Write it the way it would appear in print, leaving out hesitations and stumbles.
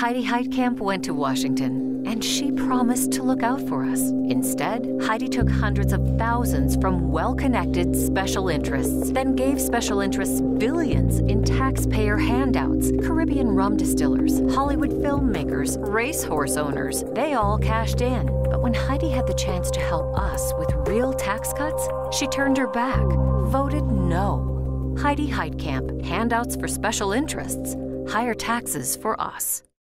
Heidi Heitkamp went to Washington, and she promised to look out for us. Instead, Heidi took hundreds of thousands from well-connected special interests, then gave special interests billions in taxpayer handouts. Caribbean rum distillers, Hollywood filmmakers, racehorse owners, they all cashed in. But when Heidi had the chance to help us with real tax cuts, she turned her back, voted no. Heidi Heitkamp, handouts for special interests, higher taxes for us.